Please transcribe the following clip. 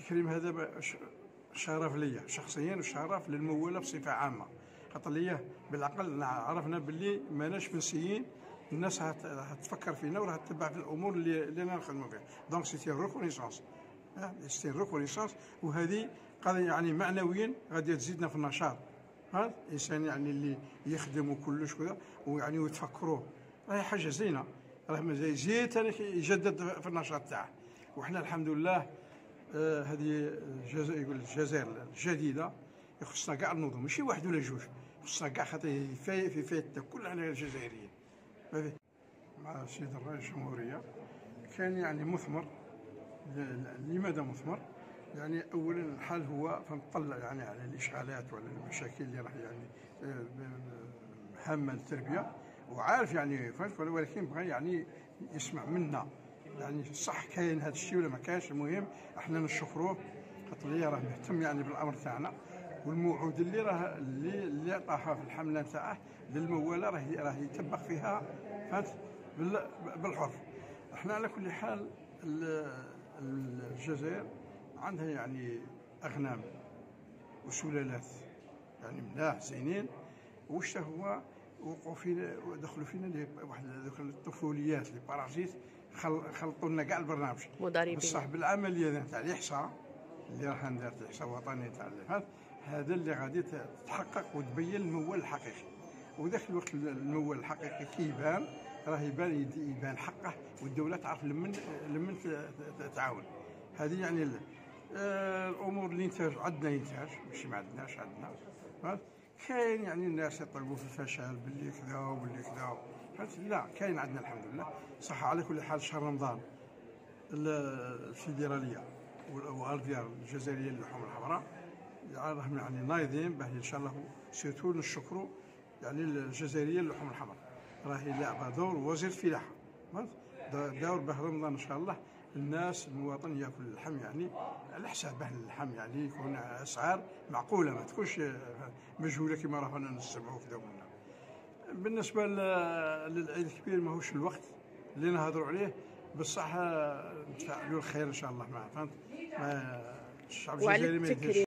التكريم هذا شرف ليا شخصيا وشرف للموالة بصفة عامة، خاطر ليا بالعقل عرفنا باللي ماناش منسيين، الناس هتفكر فينا وراح تتبع في الامور اللي انا نخدموا فيها. دونك سيتي ريكونيسونس، سيتي ريكونيسونس، وهذه قضيه يعني معنويا غادي تزيدنا في النشاط. هذا الانسان يعني اللي يخدم وكلش كذا ويعني ويتفكروه، راهي حاجه زينه، راه مازال زيد ثاني يجدد في النشاط تاعه. وحنا الحمد لله هذه يقول الجزائر الجديده يخصنا كاع النظم، ماشي واحد ولا جوج، خصنا كاع، خاطر في فايتنا كلنا الجزائريين. مع السيد الرئيس الجمهوريه كان يعني مثمر. لماذا مثمر؟ يعني اولا الحال هو فنطلع يعني على الاشغالات وعلى المشاكل اللي راح يعني هامه التربيه، وعارف يعني فهمت، ولكن بغى يعني يسمع منا، يعني صح كاين هذا الشيء ولا ما كاينش، المهم احنا نشكروه خاطر اللي راه مهتم يعني بالامر تاعنا، والموعود اللي عطاها في الحمله نتاعه للمواله راه يطبق فيها، فهمت، بالحرف. احنا على كل حال الجزائر عندها يعني اغنام وسلالات يعني ملاح زينين، واش هو وقعوا فينا ودخلوا فينا واحد الطفوليات لي بارازيت، خلطوا لنا كاع البرنامج مضاربين بصح بالعمليه تاع الاحصاء اللي راح ندير الاحصاء الوطني تاع هذا اللي غادي تتحقق وتبين الموال الحقيقي. وذاك الوقت الموال الحقيقي كيبان، راه يبان حقه، والدوله تعرف لمن تعاون. هذه يعني الامور الانتاج عندنا انتاج، ماشي ما عندناش، عندنا كاين يعني الناس يطلقوا في الفشل باللي كذا وباللي كذا، فهمت، لا كاين عندنا الحمد لله. صح على كل حال شهر رمضان الفيدراليه والديار الجزائريه للحوم الحمراء راهم يعني نايضين باه ان شاء الله سيرتو نشكروا يعني الجزائريه للحوم الحمراء، راهي لاعبه دور وزير الفلاحه، دور باه رمضان ان شاء الله الناس المواطن ياكل اللحم يعني على حسابه، اللحم يعني يكون اسعار معقوله، ما تكونش مجهوله كما رانا نسمعوا كذا ومنا. بالنسبه للعيد الكبير ماهوش الوقت اللي نهضروا عليه، بصح نتفاعلوا الخير ان شاء الله معاه، فهمت، الشعب الجزائري ما يديرش